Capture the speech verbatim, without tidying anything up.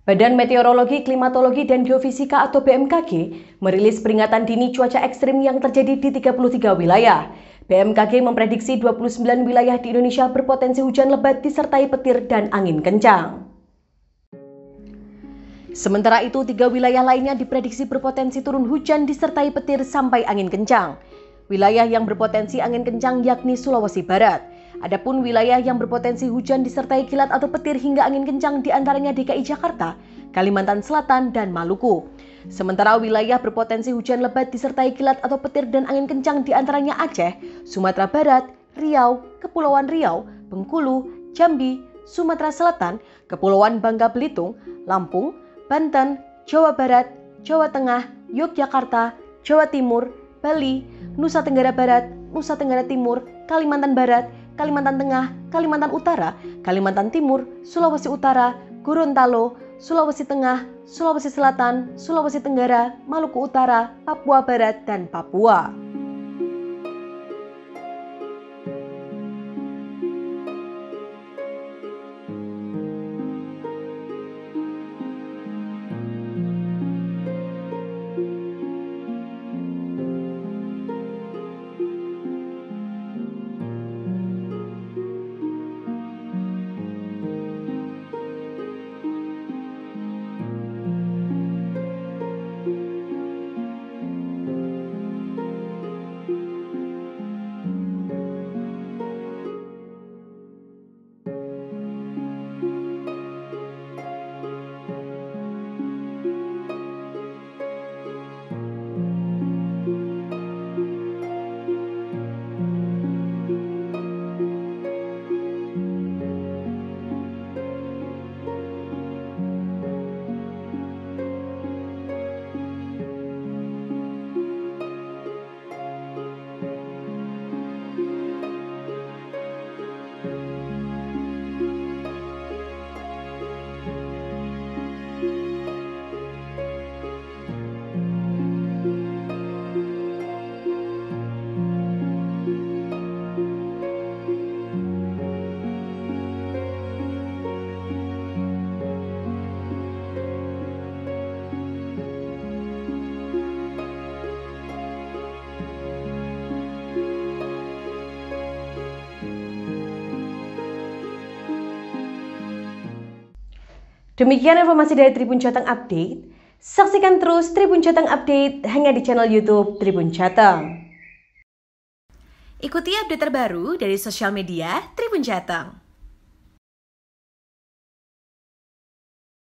Badan Meteorologi, Klimatologi, dan Geofisika atau B M K G merilis peringatan dini cuaca ekstrim yang terjadi di tiga puluh tiga wilayah. B M K G memprediksi dua puluh sembilan wilayah di Indonesia berpotensi hujan lebat disertai petir dan angin kencang. Sementara itu, tiga wilayah lainnya diprediksi berpotensi turun hujan disertai petir sampai angin kencang. Wilayah yang berpotensi angin kencang yakni Sulawesi Barat. Adapun wilayah yang berpotensi hujan disertai kilat atau petir hingga angin kencang diantaranya D K I Jakarta, Kalimantan Selatan, dan Maluku. Sementara wilayah berpotensi hujan lebat disertai kilat atau petir dan angin kencang diantaranya Aceh, Sumatera Barat, Riau, Kepulauan Riau, Bengkulu, Jambi, Sumatera Selatan, Kepulauan Bangka Belitung, Lampung, Banten, Jawa Barat, Jawa Tengah, Yogyakarta, Jawa Timur, Bali, Nusa Tenggara Barat, Nusa Tenggara Timur, Kalimantan Barat, Kalimantan Tengah, Kalimantan Utara, Kalimantan Timur, Sulawesi Utara, Gorontalo, Sulawesi Tengah, Sulawesi Selatan, Sulawesi Tenggara, Maluku Utara, Papua Barat, dan Papua. Demikian informasi dari Tribun Jateng Update. Saksikan terus Tribun Jateng Update hanya di channel YouTube Tribun Jateng. Ikuti update terbaru dari sosial media Tribun Jateng.